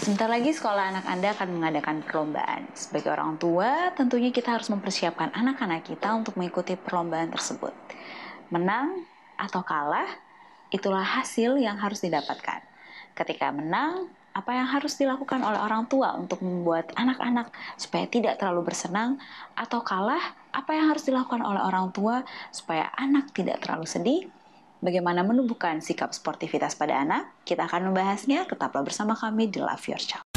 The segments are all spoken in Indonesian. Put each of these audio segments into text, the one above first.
Sebentar lagi sekolah anak Anda akan mengadakan perlombaan. Sebagai orang tua, tentunya kita harus mempersiapkan anak-anak kita untuk mengikuti perlombaan tersebut. Menang atau kalah, itulah hasil yang harus didapatkan. Ketika menang, apa yang harus dilakukan oleh orang tua untuk membuat anak-anak supaya tidak terlalu bersenang, atau kalah, apa yang harus dilakukan oleh orang tua supaya anak tidak terlalu sedih. Bagaimana menumbuhkan sikap sportivitas pada anak? Kita akan membahasnya, tetaplah bersama kami di Love Your Child.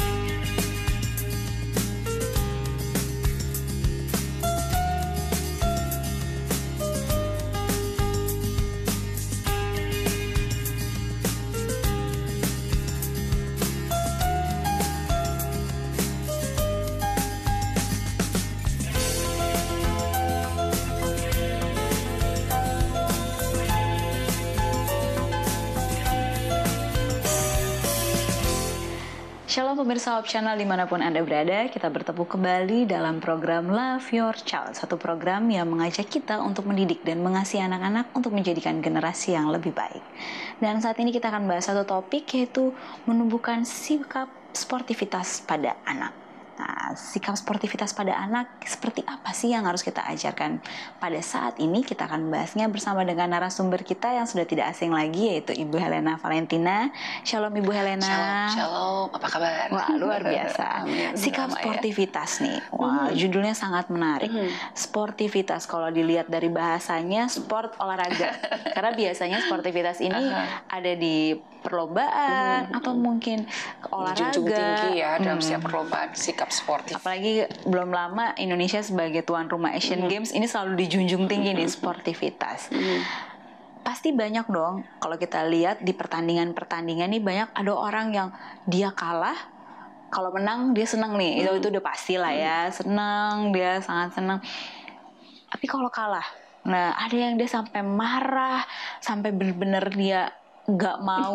Shalom pemirsa Hope Channel dimanapun Anda berada, kita bertemu kembali dalam program Love Your Child, satu program yang mengajak kita untuk mendidik dan mengasihi anak-anak untuk menjadikan generasi yang lebih baik. Dan saat ini kita akan bahas satu topik, yaitu menumbuhkan sikap sportivitas pada anak. Nah, sikap sportivitas pada anak seperti apa sih yang harus kita ajarkan pada saat ini? Kita akan membahasnya bersama dengan narasumber kita yang sudah tidak asing lagi, yaitu Ibu Helena Valentina. Shalom Ibu Helena. Shalom, apa kabar? Wah, luar biasa. Sikap sportivitas nih. Wah, judulnya sangat menarik. Sportivitas, kalau dilihat dari bahasanya, sport olahraga. Karena biasanya sportivitas ini ada di perlombaan atau mungkin olahraga. Junjung tinggi ya dalam setiap perlombaan sikap sportif. Apalagi belum lama Indonesia sebagai tuan rumah Asian Games ini selalu dijunjung tinggi nih sportivitas. Pasti banyak dong kalau kita lihat di pertandingan-pertandingan nih, banyak ada orang yang dia kalah, kalau menang dia senang nih. Itu udah pasti lah ya, senang, dia sangat senang. Tapi kalau kalah, nah ada yang dia sampai marah, sampai benar-benar dia nggak mau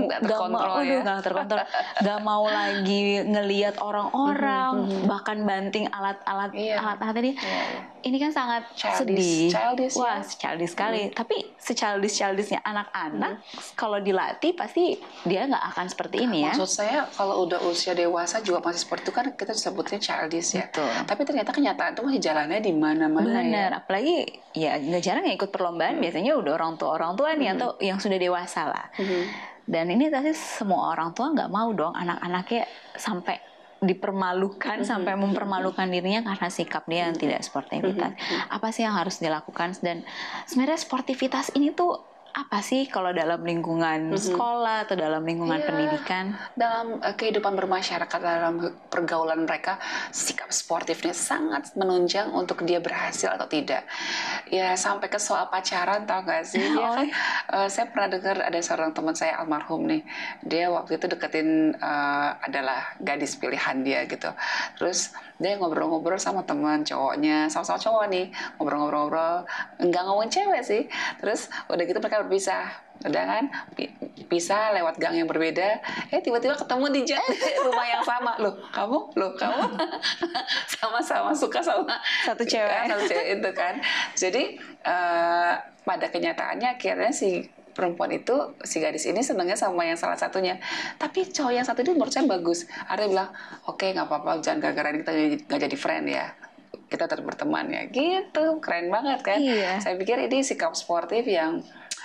lagi ngelihat orang-orang, bahkan banting alat-alat ini kan sangat sedih. Wah, childish sekali. Tapi se-childish-childishnya anak-anak, kalau dilatih pasti dia nggak akan seperti ini ya. Maksud saya kalau udah usia dewasa juga masih seperti itu kan kita sebutnya childish ya. Betul. Tapi ternyata kenyataan itu masih jalannya di mana-mana ya. Benar, apalagi ya nggak jarang yang ikut perlombaan, biasanya udah orang tua nih atau yang sudah dewasa lah. Dan ini tadi semua orang tua nggak mau dong anak-anaknya sampai dipermalukan, sampai mempermalukan dirinya karena sikap dia yang tidak sportivitas. Apa sih yang harus dilakukan? Dan sebenarnya sportivitas ini tuh apa sih kalau dalam lingkungan sekolah atau dalam lingkungan pendidikan? Dalam kehidupan bermasyarakat, dalam pergaulan mereka, sikap sportifnya sangat menunjang untuk dia berhasil atau tidak. Ya sampai ke soal pacaran, tau gak sih? Saya pernah dengar ada seorang teman saya almarhum nih, dia waktu itu deketin adalah gadis pilihan dia gitu. Terus dia ngobrol-ngobrol sama teman cowoknya, sama-sama cowok nih, ngobrol-ngobrol, enggak ngomongin cewek sih. Terus udah gitu mereka berpisah, udah kan pisah lewat gang yang berbeda, tiba-tiba ketemu di rumah yang sama. Loh kamu sama-sama suka sama satu cewek itu kan. Jadi pada kenyataannya akhirnya si perempuan itu, si gadis ini senangnya sama yang salah satunya. Tapi cowok yang satu itu menurut saya bagus. Ada yang bilang, oke, nggak apa-apa, jangan gara-gara kita nggak jadi friend ya. Kita tetap berteman ya. Gitu, keren banget kan? Iya. Saya pikir ini sikap sportif yang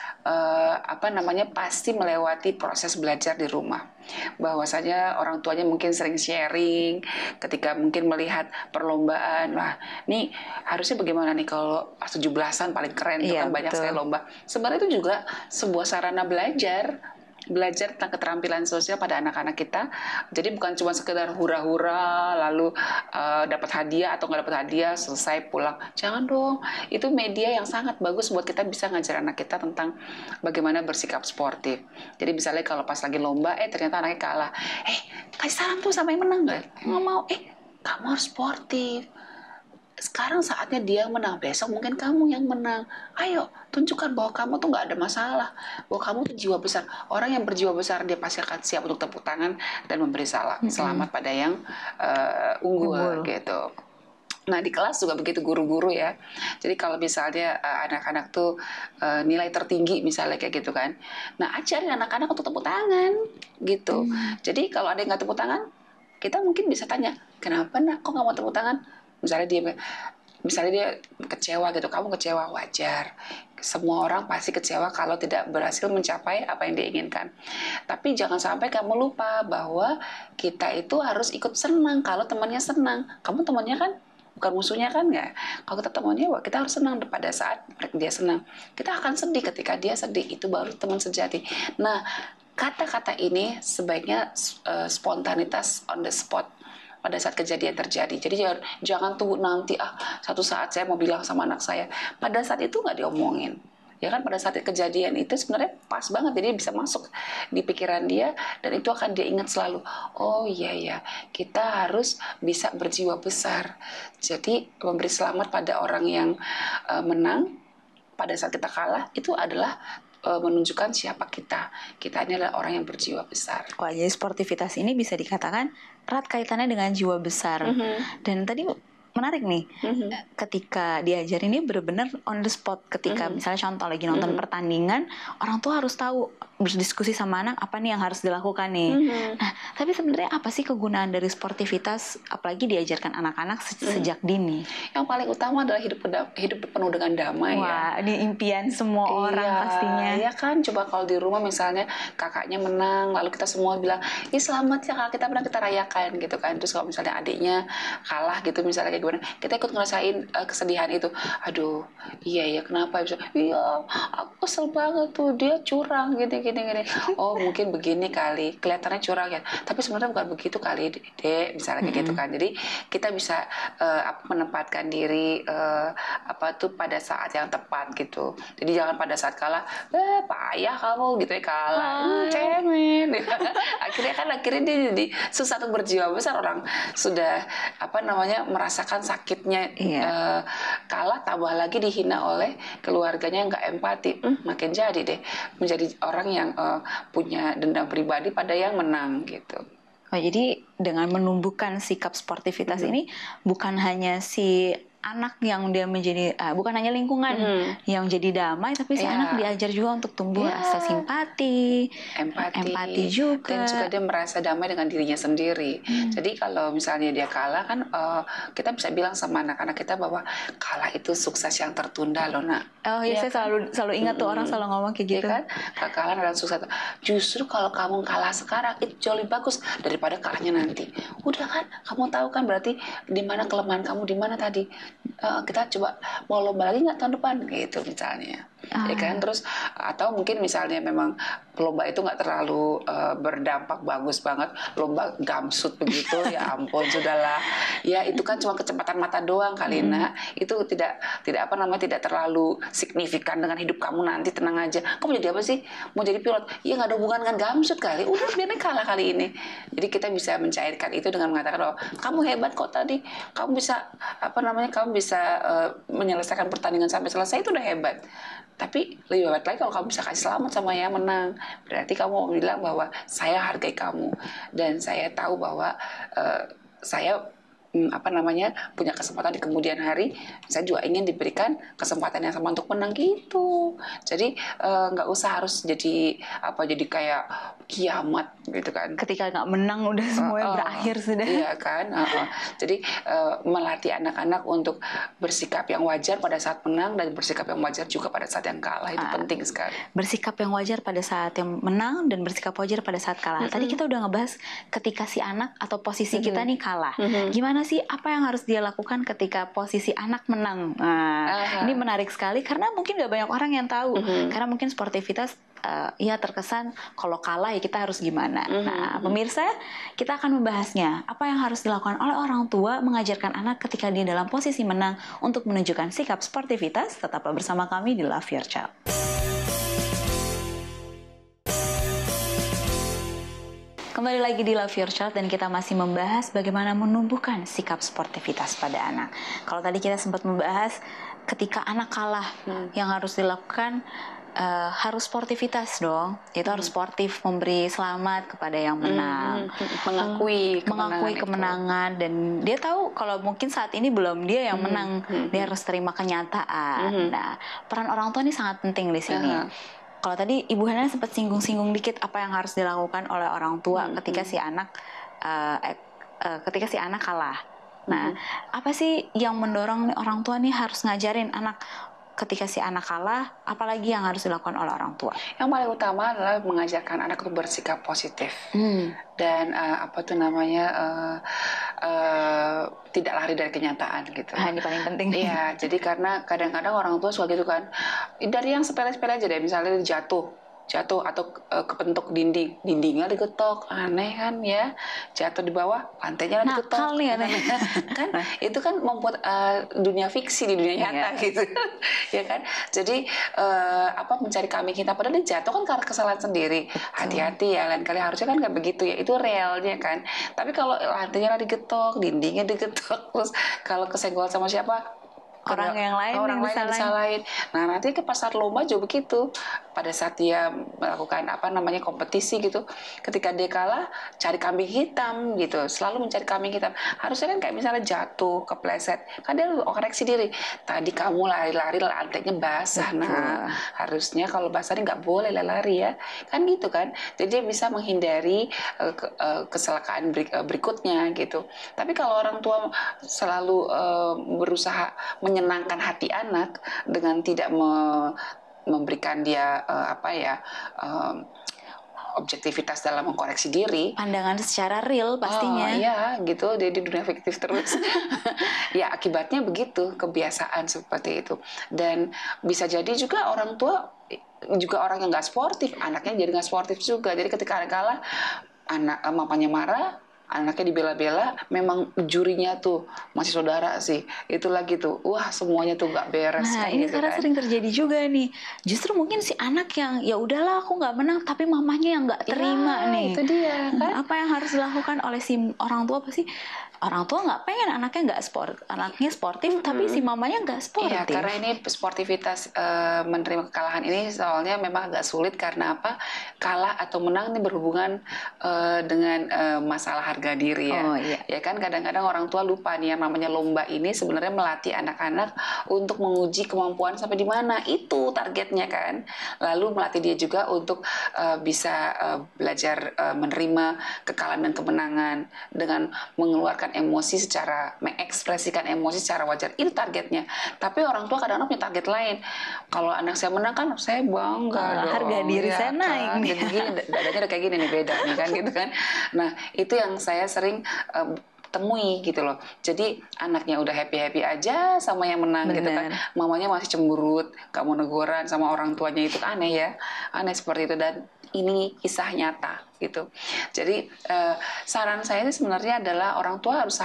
pasti melewati proses belajar di rumah. Bahwasanya orang tuanya mungkin sering sharing ketika mungkin melihat perlombaan. Wah, nih harusnya bagaimana nih kalau pas 17-an paling keren tuh kan banyak sekali lomba. Sebenarnya itu juga sebuah sarana belajar tentang keterampilan sosial pada anak-anak kita. Jadi bukan cuma sekedar hura-hura lalu dapat hadiah atau nggak dapat hadiah selesai pulang. Jangan dong, itu media yang sangat bagus buat kita bisa ngajar anak kita tentang bagaimana bersikap sportif. Jadi misalnya kalau pas lagi lomba ternyata anaknya kalah, kasih salam tuh sama yang menang. Nggak mau, kamu harus sportif. Sekarang saatnya dia yang menang, besok mungkin kamu yang menang. Ayo, tunjukkan bahwa kamu tuh nggak ada masalah, bahwa kamu tuh jiwa besar. Orang yang berjiwa besar dia pasti akan siap untuk tepuk tangan dan memberi selamat pada yang unggul gitu. Nah di kelas juga begitu, guru-guru ya. Jadi kalau misalnya anak-anak tuh nilai tertinggi misalnya kayak gitu kan, nah ajarin anak-anak untuk tepuk tangan gitu. Jadi kalau ada yang nggak tepuk tangan, kita mungkin bisa tanya, kenapa nak kok nggak mau tepuk tangan? Misalnya dia kecewa gitu, kamu kecewa, wajar. Semua orang pasti kecewa kalau tidak berhasil mencapai apa yang diinginkan. Tapi jangan sampai kamu lupa bahwa kita itu harus ikut senang kalau temannya senang. Kamu temannya kan bukan musuhnya kan, nggak? Kalau kita temannya, wah, kita harus senang pada saat dia senang. Kita akan sedih ketika dia sedih. Itu baru teman sejati. Nah, kata-kata ini sebaiknya spontanitas on the spot pada saat kejadian terjadi. Jadi jangan tunggu nanti, satu saat saya mau bilang sama anak saya. Pada saat itu nggak diomongin. Ya kan, pada saat kejadian itu sebenarnya pas banget, jadi bisa masuk di pikiran dia dan itu akan dia ingat selalu. Oh iya ya, kita harus bisa berjiwa besar. Jadi memberi selamat pada orang yang menang pada saat kita kalah itu adalah menunjukkan siapa kita. Kita ini adalah orang yang berjiwa besar. Wah, jadi sportivitas ini bisa dikatakan erat kaitannya dengan jiwa besar. Dan tadi menarik nih, ketika diajar ini benar-benar on the spot. Ketika misalnya contoh lagi nonton pertandingan, orang tua harus tahu, berdiskusi sama anak apa nih yang harus dilakukan nih. Nah, tapi sebenarnya apa sih kegunaan dari sportivitas, apalagi diajarkan anak-anak sejak dini? Yang paling utama adalah hidup penuh dengan damai. Wah, ini impian semua orang pastinya. Iya kan, coba kalau di rumah misalnya kakaknya menang, lalu kita semua bilang, selamat ya kakak kita menang, kita rayakan gitu kan. Terus kalau misalnya adiknya kalah gitu misalnya kayak gimana, kita ikut ngerasain kesedihan itu. Aduh, iya kenapa? Iya, aku kesel banget tuh, dia curang gini. Oh, mungkin begini kali, kelihatannya curang ya, tapi sebenarnya bukan begitu kali, Dek, misalnya kayak gitu kan. Jadi kita bisa menempatkan diri pada saat yang tepat gitu. Jadi jangan pada saat kalah, payah kamu gitu ya, kalah, cemen. akhirnya dia jadi susah untuk berjiwa besar. Orang sudah merasakan sakitnya kalah, tambah lagi dihina oleh keluarganya yang nggak empati, makin jadi deh menjadi orang yang punya dendam pribadi pada yang menang gitu. Oh, jadi dengan menumbuhkan sikap sportivitas ini bukan hanya si anak yang dia menjadi, bukan hanya lingkungan yang jadi damai, tapi si anak diajar juga untuk tumbuh rasa simpati, empati juga. Dan juga dia merasa damai dengan dirinya sendiri. Jadi kalau misalnya dia kalah kan, kita bisa bilang sama anak-anak kita bahwa kalah itu sukses yang tertunda loh, nak. Oh iya, saya selalu ingat tuh, orang selalu ngomong kayak gitu. Ya kan? Kekalahan adalah sukses. Justru kalau kamu kalah sekarang itu jauh lebih bagus daripada kalahnya nanti. Udah kan, kamu tahu kan berarti di mana kelemahan kamu, di mana tadi. Kita coba mau lomba lagi nggak tahun depan gitu misalnya. Ya kan, terus atau mungkin misalnya memang lomba itu nggak terlalu berdampak bagus banget, lomba gamsut begitu, ya ampun sudahlah, ya itu kan cuma kecepatan mata doang kali, nak. Itu tidak terlalu signifikan dengan hidup kamu nanti. Tenang aja, kamu jadi apa sih, mau jadi pilot, ya nggak ada hubungan dengan gamsut kali, udah biarnya kalah kali ini. Jadi kita bisa mencairkan itu dengan mengatakan, oh kamu hebat kok tadi, kamu bisa menyelesaikan pertandingan sampai selesai, itu udah hebat. Tapi lebih hebat lagi kalau kamu bisa kasih selamat sama yang menang. Berarti kamu mau bilang bahwa saya hargai kamu dan saya tahu bahwa saya punya kesempatan di kemudian hari, saya juga ingin diberikan kesempatan yang sama untuk menang gitu. Jadi nggak usah harus jadi kayak kiamat gitu kan. Ketika nggak menang udah semuanya berakhir sudah. Iya kan. Jadi melatih anak-anak untuk bersikap yang wajar pada saat menang dan bersikap yang wajar juga pada saat yang kalah, itu penting sekali. Bersikap yang wajar pada saat yang menang dan bersikap wajar pada saat kalah. Tadi kita udah ngebahas ketika si anak atau posisi kita nih kalah. Gimana sih, apa yang harus dia lakukan ketika posisi anak menang? Nah, ini menarik sekali karena mungkin gak banyak orang yang tahu. Karena mungkin sportivitas ya terkesan kalau kalah ya kita harus gimana. Nah, pemirsa, kita akan membahasnya. Apa yang harus dilakukan oleh orang tua mengajarkan anak ketika dia dalam posisi menang untuk menunjukkan sikap sportivitas. Tetaplah bersama kami di Love Your Child. Kembali lagi di Love Your Child dan kita masih membahas bagaimana menumbuhkan sikap sportivitas pada anak. Kalau tadi kita sempat membahas ketika anak kalah, yang harus dilakukan harus sportivitas dong. Itu harus sportif, memberi selamat kepada yang menang, mengakui kemenangan, dan dia tahu kalau mungkin saat ini belum dia yang menang, dia harus terima kenyataan. Nah, peran orang tua ini sangat penting di sini. Kalau tadi Ibu Hana sempat singgung-singgung dikit apa yang harus dilakukan oleh orang tua ketika si anak ketika si anak kalah. Nah, apa sih yang mendorong nih orang tua nih harus ngajarin anak ketika si anak kalah, apalagi yang harus dilakukan oleh orang tua? Yang paling utama adalah mengajarkan anak untuk bersikap positif dan tidak lari dari kenyataan gitu. Ini paling penting. Iya, jadi karena kadang-kadang orang tua suka gitu kan, dari yang sepele-sepele aja deh, misalnya jatuh atau kepentuk dindingnya digetok, aneh kan ya, jatuh di bawah lantainya digetok, kan itu kan membuat dunia fiksi di dunia nyata gitu. Ya kan, jadi mencari kambing hitam, padahal dia jatuh kan karena kesalahan sendiri. Hati-hati ya, lain kali harusnya kan nggak begitu ya, itu realnya kan. Tapi kalau lantainya digetok, dindingnya digetok, terus kalau kesenggol sama siapa, orang lain yang disalahin. Nah, nanti ke pasar lomba juga begitu. Pada saat dia melakukan kompetisi gitu, ketika dia kalah, cari kambing hitam gitu. Selalu mencari kambing hitam. Harusnya kan kayak misalnya jatuh, kepleset, kan dia koreksi diri. Tadi kamu lari-lari lantainya basah. Nah, harusnya kalau basah ini nggak boleh lari ya. Kan gitu kan. Jadi dia bisa menghindari kecelakaan berikutnya gitu. Tapi kalau orang tua selalu berusaha menyenangkan hati anak dengan tidak memberikan dia objektivitas dalam mengkoreksi diri, pandangan secara real pastinya. Iya gitu, dia di dunia fiktif terus. Ya akibatnya begitu, kebiasaan seperti itu. Dan bisa jadi juga orang tua juga orang yang nggak sportif, anaknya jadi nggak sportif juga. Jadi ketika anak kalah, mamanya marah, anaknya dibela-bela, memang jurinya tuh masih saudara sih, itu lagi tuh, wah semuanya tuh nggak beres. Nah ini gitu sekarang sering terjadi juga nih, justru mungkin si anak yang ya udahlah aku nggak menang, tapi mamanya yang nggak terima nih. Itu dia kan. Apa yang harus dilakukan oleh si orang tua? Pasti orang tua nggak pengen anaknya sportif, tapi si mamanya nggak sportif. Iya, karena ini sportivitas menerima kekalahan ini soalnya memang agak sulit karena apa? Kalah atau menang ini berhubungan dengan masalah harga diri ya. Ya kan kadang-kadang orang tua lupa nih yang namanya lomba ini sebenarnya melatih anak-anak untuk menguji kemampuan sampai di mana, itu targetnya kan. Lalu melatih dia juga untuk bisa belajar menerima kekalahan dan kemenangan dengan mengeluarkan mengekspresikan emosi secara wajar, itu targetnya. Tapi orang tua kadang-kadang punya target lain. Kalau anak saya menang kan saya bangga dong, harga diri saya naik nih. Jadi dadanya udah kayak gini nih, beda nih kan gitu kan. Nah itu yang saya sering temui gitu loh. Jadi anaknya udah happy aja sama yang menang. Gitu kan, mamanya masih cemberut, gak mau neguran sama orang tuanya, itu aneh ya, aneh seperti itu. Dan ini kisah nyata gitu. Jadi saran saya ini sebenarnya adalah orang tua harus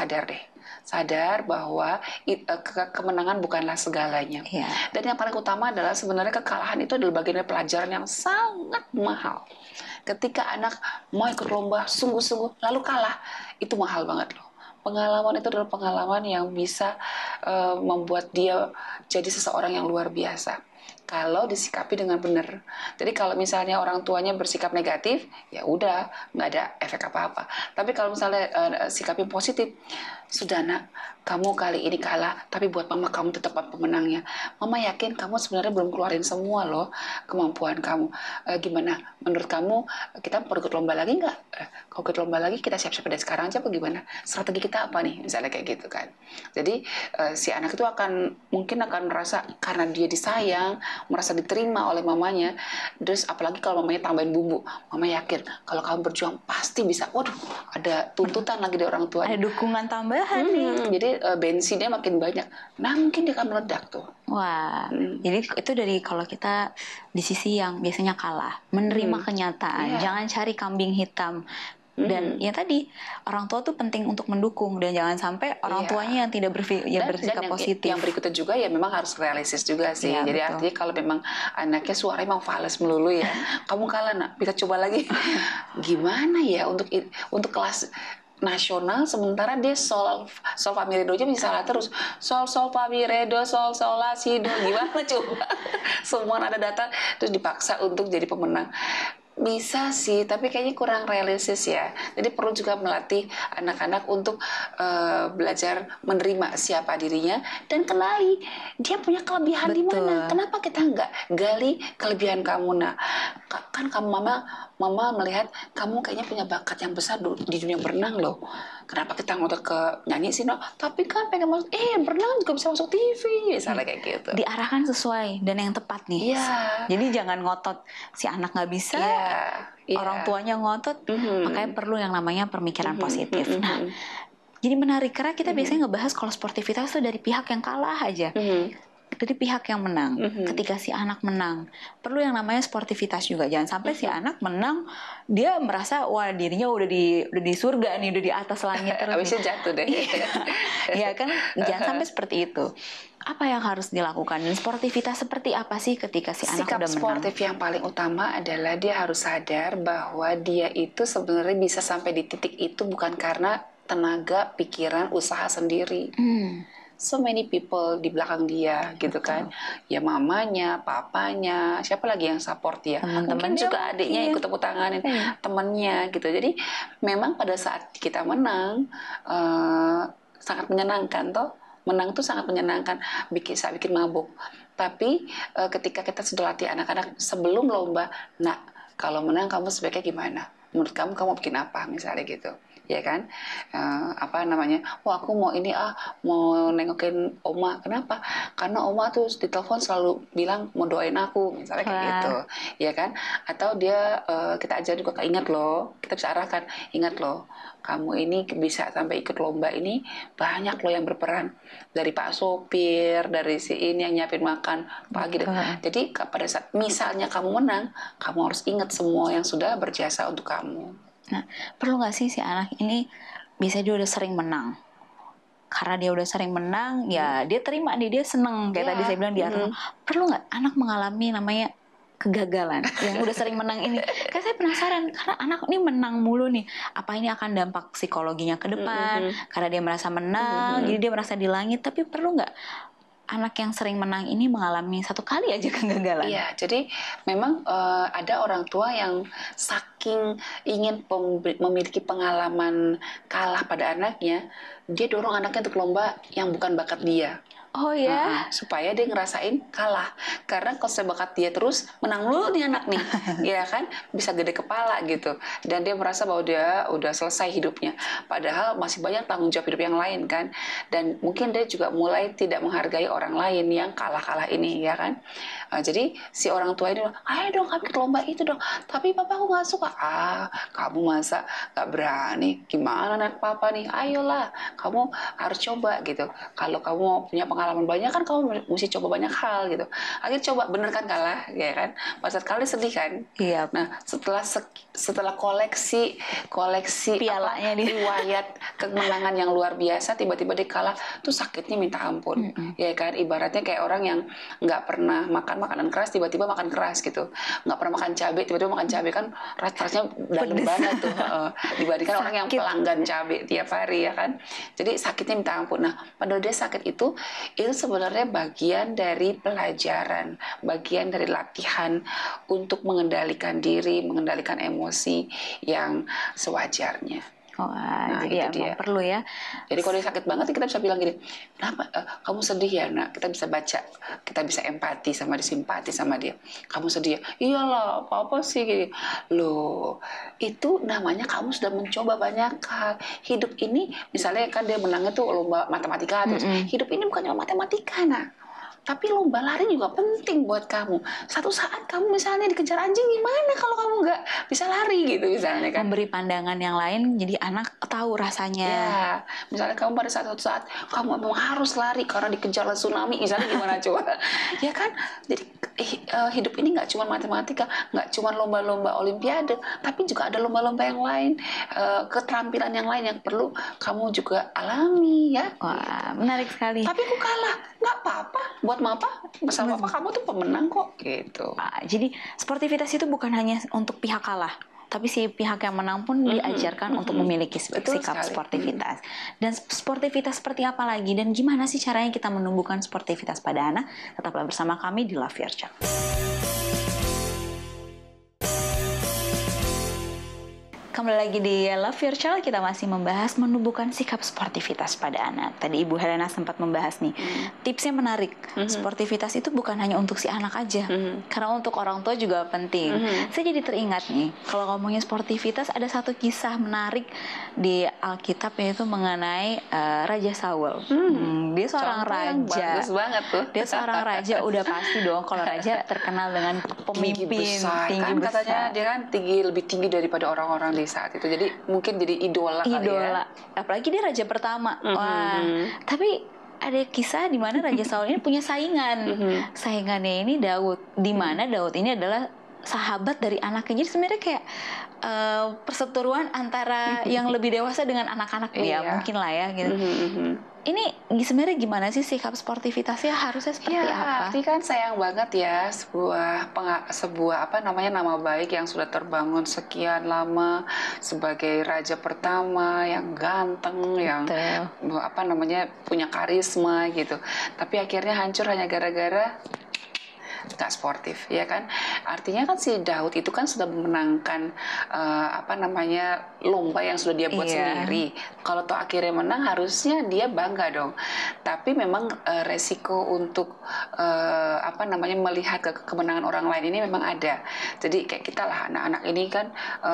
sadar bahwa kemenangan bukanlah segalanya. Dan yang paling utama adalah sebenarnya kekalahan itu adalah bagian dari pelajaran yang sangat mahal. Ketika anak mau ikut lomba sungguh-sungguh lalu kalah, itu mahal banget loh. Pengalaman itu adalah pengalaman yang bisa membuat dia jadi seseorang yang luar biasa kalau disikapi dengan benar. Jadi kalau misalnya orang tuanya bersikap negatif, ya udah nggak ada efek apa-apa. Tapi kalau misalnya sikapnya positif, sudah nak, kamu kali ini kalah, tapi buat mama kamu tetap pemenangnya. Mama yakin kamu sebenarnya belum keluarin semua loh kemampuan kamu. Gimana? Menurut kamu kita perlu ikut lomba lagi nggak? Kalau ikut lomba lagi kita siap-siap dari sekarang aja apa gimana? Strategi kita apa nih? Misalnya kayak gitu kan. Jadi si anak itu mungkin akan merasa karena dia disayang, merasa diterima oleh mamanya. Terus apalagi kalau mamanya tambahin bumbu, mama yakin kalau kamu berjuang pasti bisa. Waduh, ada tuntutan lagi dari orang tua. Ada dukungan tambahan nih. Jadi bensinnya makin banyak. Nah mungkin dia akan meledak tuh. Wah, jadi itu dari kalau kita di sisi yang biasanya kalah, menerima kenyataan, jangan cari kambing hitam. Dan ya tadi orang tua tuh penting untuk mendukung, dan jangan sampai orang tuanya yang tidak bersikap positif. Yang berikutnya juga ya memang harus realistis juga sih. Jadi betul. Artinya kalau memang anaknya suaranya memang fals melulu ya, kamu kalah nak, bisa coba lagi. Gimana ya untuk kelas nasional, sementara dia sol fa mi re do aja bisa salah terus, sol fa mi re do sol la si do, gimana coba? Semua nada datar terus dipaksa untuk jadi pemenang. Bisa sih, tapi kayaknya kurang realistis ya. Jadi perlu juga melatih anak-anak untuk belajar menerima siapa dirinya dan kenali dia punya kelebihan di mana. Kenapa kita nggak gali kelebihan kamu? Nah, kan kamu mama melihat kamu kayaknya punya bakat yang besar di dunia berenang loh. kenapa kita ngotot ke nyanyi sih, no? Tapi kan pengen masuk, berenang juga bisa masuk TV, misalnya kayak gitu. Diarahkan sesuai dan yang tepat nih. Iya. Jadi jangan ngotot si anak nggak bisa, orang tuanya ngotot, makanya perlu yang namanya pemikiran positif. Nah, jadi menarik karena kita biasanya ngebahas kalau sportivitas itu dari pihak yang kalah aja. Dari pihak yang menang. Ketika si anak menang, perlu yang namanya sportivitas juga. Jangan sampai si anak menang, dia merasa wah dirinya udah di surga nih, udah di atas langit terus. Abisnya jatuh deh. Iya kan, jangan sampai seperti itu. Apa yang harus dilakukan? Dan sportivitas seperti apa sih ketika si anak Sikap udah menang? sportif yang paling utama adalah dia harus sadar bahwa dia itu sebenarnya bisa sampai di titik itu bukan karena tenaga, pikiran, usaha sendiri. So many people di belakang dia gitu kan. Ya mamanya, papanya, siapa lagi yang support dia? Mungkin juga adiknya ikut tepuk tanganin, temannya gitu. Jadi memang pada saat kita menang sangat menyenangkan toh. Menang tuh sangat menyenangkan, bisa bikin mabuk. Tapi ketika kita sudah latih anak-anak sebelum lomba, nah kalau menang kamu sebaiknya gimana? Menurut kamu bikin apa misalnya gitu? Ya kan, wah aku mau ini mau nengokin oma. Kenapa? Karena oma tuh di telepon selalu bilang mau doain aku, misalnya kayak gitu, ya kan? Atau dia kita ajar juga, ingat loh, kita bisa arahkan, ingat loh, kamu ini bisa sampai ikut lomba ini banyak loh yang berperan, dari Pak sopir, dari si ini yang nyiapin makan pagi. Jadi pada saat misalnya kamu menang, kamu harus ingat semua yang sudah berjasa untuk kamu. Nah, perlu nggak sih si anak ini, biasanya dia udah sering menang. Karena dia udah sering menang, ya dia terima nih, dia seneng. Kayak tadi saya bilang di atas. Perlu nggak anak mengalami namanya kegagalan yang udah sering menang ini? Karena saya penasaran, karena anak ini menang mulu nih. Apa ini akan dampak psikologinya ke depan? Karena dia merasa menang, jadi dia merasa di langit. Tapi perlu nggak anak yang sering menang ini mengalami satu kali aja kegagalan? Iya, jadi memang ada orang tua yang saking ingin memiliki pengalaman kalah pada anaknya, dia dorong anaknya untuk lomba yang bukan bakat dia. Oh ya, supaya dia ngerasain kalah. Karena kalau bakat dia terus menang dulu nih anak nih, ya kan, bisa gede kepala gitu. Dan dia merasa bahwa dia udah selesai hidupnya. Padahal masih banyak tanggung jawab hidup yang lain kan. Dan mungkin dia juga mulai tidak menghargai orang lain yang kalah-kalah ini, ya kan. Jadi si orang tua ini, ayo dong kami ke lomba itu dong. Tapi papa aku nggak suka. Kamu masa nggak berani? Gimana anak papa nih? Ayolah, kamu harus coba gitu. Kalau kamu punya pengalaman banyak kan, kamu mesti coba banyak hal gitu. Akhirnya coba, bener kan kalah, ya kan? Pas kali sedih kan? Iya. Nah setelah koleksi pialanya riwayat kemenangan yang luar biasa, tiba-tiba dia kalah, tuh sakitnya minta ampun, ya kan? Ibaratnya kayak orang yang nggak pernah makan makanan keras, tiba-tiba makan keras gitu. Nggak pernah makan cabai, tiba-tiba makan cabai, kan rasanya dalam banget tuh. Dibandingkan orang yang pelanggan cabai tiap hari, ya kan? Jadi sakitnya minta ampun. Nah, padahal dia sakit itu sebenarnya bagian dari pelajaran, bagian dari latihan untuk mengendalikan diri, mengendalikan emosi yang sewajarnya. Jadi emang perlu ya. Jadi kalau dia sakit banget, kita bisa bilang gini, kenapa kamu sedih ya nak? Kita bisa baca, kita bisa empati sama dia, simpati sama dia. Kamu sedih ya? Iyalah, apa sih? Loh, itu namanya kamu sudah mencoba banyak hal. Hidup ini, misalnya kan dia menangnya tuh lomba matematika, terus hidup ini bukan cuma matematika, nak. Tapi lomba lari juga penting buat kamu. Satu saat kamu misalnya dikejar anjing, gimana kalau kamu nggak bisa lari gitu misalnya kan. Memberi pandangan yang lain, jadi anak tahu rasanya. Ya, misalnya kamu pada suatu saat kamu memang harus lari karena dikejar tsunami, misalnya gimana coba? Ya kan? Jadi hidup ini nggak cuma matematika, nggak cuma lomba-lomba olimpiade, tapi juga ada lomba-lomba yang lain, keterampilan yang lain yang perlu kamu juga alami ya. Wah, menarik sekali. Tapi aku kalah, nggak apa-apa. Buat Mapa, bersama Papa kamu tuh pemenang kok gitu. Jadi sportivitas itu bukan hanya untuk pihak kalah, tapi si pihak yang menang pun diajarkan untuk memiliki sikap sportivitas. Dan sportivitas seperti apa lagi, dan gimana sih caranya kita menumbuhkan sportivitas pada anak? Tetaplah bersama kami di Love Your Child. Kembali lagi di Love Your Child, kita masih membahas menumbuhkan sikap sportivitas pada anak. Tadi Ibu Helena sempat membahas nih, tipsnya menarik. Sportivitas itu bukan hanya untuk si anak aja, karena untuk orang tua juga penting. Saya jadi teringat nih, kalau ngomongin sportivitas, ada satu kisah menarik di Alkitab, yaitu mengenai Raja Saul. Dia seorang raja. Bagus banget tuh. Dia seorang raja, udah pasti dong kalau raja terkenal dengan pemimpin tinggi besar. Katanya dia kan lebih tinggi daripada orang-orang di saat itu. Jadi mungkin jadi idola kali ya. Apalagi dia raja pertama. Wah, tapi ada kisah di mana Raja Saul ini punya saingan. Saingannya ini Daud. Di mana Daud ini adalah sahabat dari anaknya. Jadi sebenarnya kayak perseteruan antara yang lebih dewasa dengan anak-anak. Ya mungkin lah ya gitu. Ini sebenarnya gimana sih sikap sportivitasnya, harusnya seperti apa? Arti kan sayang banget ya sebuah nama baik yang sudah terbangun sekian lama sebagai raja pertama yang ganteng, yang punya karisma gitu. Tapi akhirnya hancur hanya gara-gara nggak sportif, ya kan? Artinya kan si Daud itu kan sudah memenangkan lomba yang sudah dia buat sendiri. Kalau toh akhirnya menang, harusnya dia bangga dong. Tapi memang resiko untuk melihat kemenangan orang lain ini memang ada. Jadi kayak kita lah, anak-anak ini kan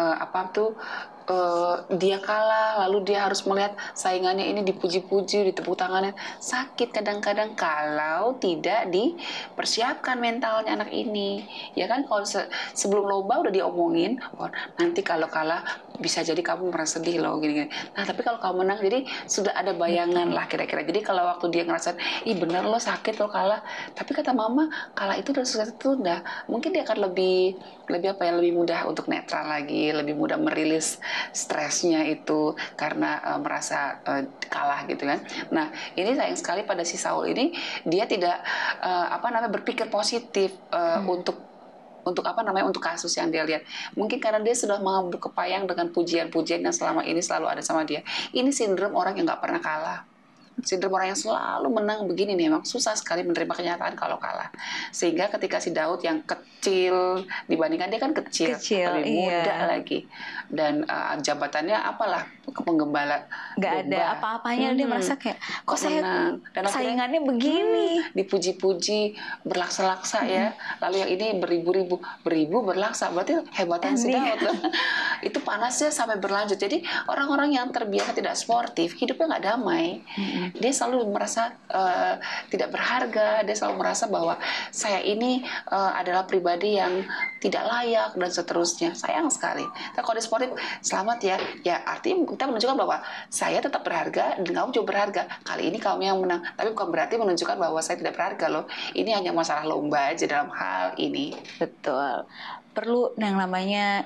dia kalah, lalu dia harus melihat saingannya ini dipuji-puji, ditepuk tangannya. Sakit kadang-kadang kalau tidak dipersiapkan mentalnya anak ini. Ya kan, kalau sebelum lomba udah diomongin, nanti kalau kalah bisa jadi kamu merasa sedih loh, gini-gini. Nah, tapi kalau kamu menang, jadi sudah ada bayangan lah kira-kira. Jadi kalau waktu dia ngerasa, bener lo sakit lo kalah, tapi kata mama kalah itu udah sudah tertunda, mungkin dia akan lebih mudah untuk netral lagi, lebih mudah merilis stresnya itu karena merasa kalah gitu kan. Nah, ini sayang sekali pada si Saul ini, dia tidak berpikir positif untuk kasus yang dia lihat. Mungkin karena dia sudah berkepayang dengan pujian-pujian yang selama ini selalu ada sama dia. Ini sindrom orang yang nggak pernah kalah. Sindrom orang yang selalu menang begini nih, memang susah sekali menerima kenyataan kalau kalah. Sehingga ketika si Daud yang kecil, dibandingkan dia kan kecil lebih muda lagi. Dan jabatannya apalah, penggembala gak ada apa-apanya. Dia merasa kayak, kok saya menang. Dan saingannya begini. Dipuji-puji, berlaksa-laksa ya. Lalu yang ini beribu berlaksa. Berarti hebatan si Daud. Itu panasnya sampai berlanjut. Jadi orang-orang yang terbiasa tidak sportif, hidupnya nggak damai. Dia selalu merasa tidak berharga. Dia selalu merasa bahwa saya ini adalah pribadi yang tidak layak dan seterusnya. Sayang sekali. Tapi kalau di sportif, selamat ya. Ya artinya kita menunjukkan bahwa saya tetap berharga dan kamu juga berharga. Kali ini kamu yang menang. Tapi bukan berarti menunjukkan bahwa saya tidak berharga loh. Ini hanya masalah lomba aja dalam hal ini. Betul. Perlu yang namanya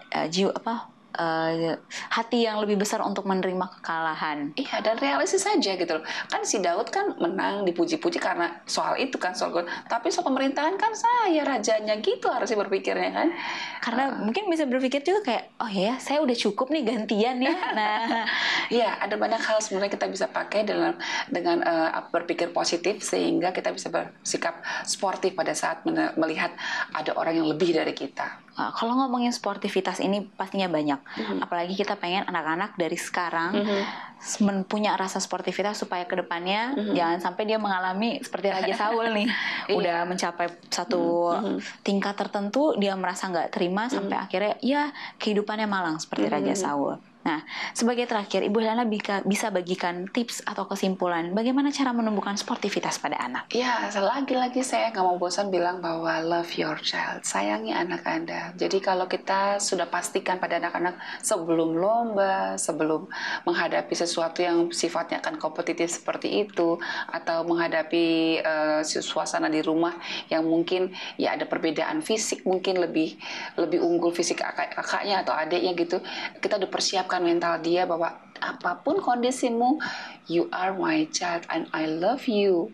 hati yang lebih besar untuk menerima kekalahan. Iya, dan realistis saja gitu loh. Kan si Daud kan menang, dipuji-puji karena soal itu kan, soal gol. Tapi soal pemerintahan kan saya rajanya, gitu harusnya berpikirnya kan. Karena mungkin bisa berpikir juga kayak, oh ya, saya udah cukup nih gantian ya. Nah, iya, ada banyak hal sebenarnya kita bisa pakai dengan berpikir positif sehingga kita bisa bersikap sportif pada saat melihat ada orang yang lebih dari kita. Kalau ngomongin sportivitas ini pastinya banyak. Apalagi kita pengen anak-anak dari sekarang punya rasa sportivitas supaya kedepannya jangan sampai dia mengalami seperti Raja Saul nih. Udah mencapai satu tingkat tertentu, dia merasa nggak terima sampai akhirnya ya kehidupannya malang seperti Raja Saul. Nah, sebagai terakhir, Ibu Helena bisa bagikan tips atau kesimpulan bagaimana cara menumbuhkan sportivitas pada anak? Ya, lagi-lagi saya nggak mau bosan bilang bahwa love your child, sayangi anak Anda. Jadi kalau kita sudah pastikan pada anak-anak sebelum lomba, sebelum menghadapi sesuatu yang sifatnya akan kompetitif seperti itu, atau menghadapi suasana di rumah yang mungkin ya ada perbedaan fisik, mungkin lebih unggul fisik kakaknya atau adiknya gitu, kita udah persiapkan mental dia bahwa apapun kondisimu, you are my child and I love you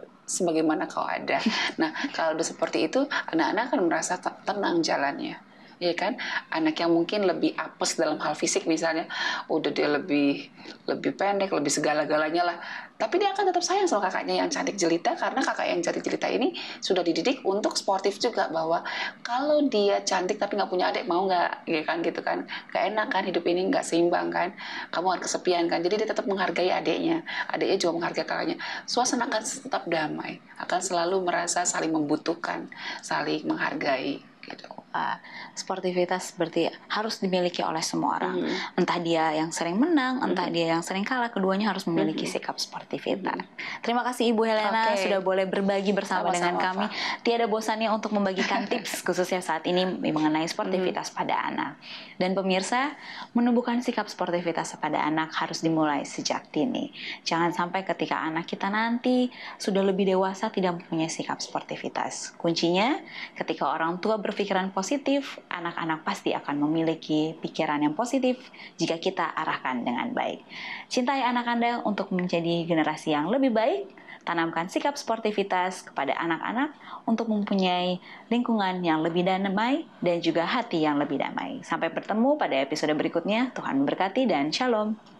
sebagaimana kau ada. Nah, kalau udah seperti itu, anak-anak akan merasa tenang jalannya. ya kan? Anak yang mungkin lebih apes dalam hal fisik misalnya, udah dia lebih lebih pendek, lebih segala-galanya lah. Tapi dia akan tetap sayang sama kakaknya yang cantik jelita, karena kakak yang cantik jelita ini sudah dididik untuk sportif juga, bahwa kalau dia cantik tapi nggak punya adik, mau nggak, ya kan gitu kan? Gak enak kan, hidup ini nggak seimbang kan? Kamu akan kesepian kan? Jadi dia tetap menghargai adiknya juga menghargai kakaknya. Suasana akan tetap damai, akan selalu merasa saling membutuhkan, saling menghargai gitu. Sportivitas berarti harus dimiliki oleh semua orang. Entah dia yang sering menang, entah dia yang sering kalah, keduanya harus memiliki sikap sportivitas. Terima kasih Ibu Helena sudah boleh berbagi bersama dengan kami. Tiada bosannya untuk membagikan tips khususnya saat ini mengenai sportivitas pada anak. Dan pemirsa, menumbuhkan sikap sportivitas pada anak harus dimulai sejak dini. Jangan sampai ketika anak kita nanti sudah lebih dewasa tidak mempunyai sikap sportivitas. Kuncinya ketika orang tua berpikiran positif, anak-anak pasti akan memiliki pikiran yang positif jika kita arahkan dengan baik. Cintai anak Anda untuk menjadi generasi yang lebih baik. Tanamkan sikap sportivitas kepada anak-anak untuk mempunyai lingkungan yang lebih damai dan juga hati yang lebih damai. Sampai bertemu pada episode berikutnya. Tuhan memberkati dan shalom.